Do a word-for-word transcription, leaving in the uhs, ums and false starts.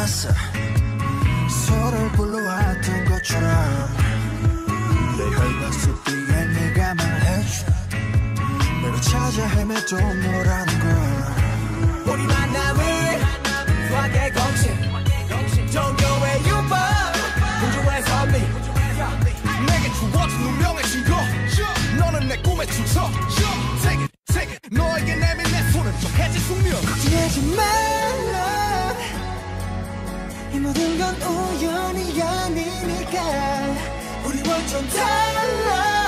않았어. 서로를 불러왔던 것처럼 내 혈박수 뒤에 네가 말해줘. 내가 찾아 헤매도 너라는 걸. 우리 만남을 수학의 공식 종교의 유법 우주의 선미 내게 주어진 운명의 증거. 너는 내 꿈의 출처. Take it, take it. 너에게 내민 내 손은 좀 해질 숙명. 걱정하지 말라. 이 모든 건 우연이 아니니까. 우리 완전 달라.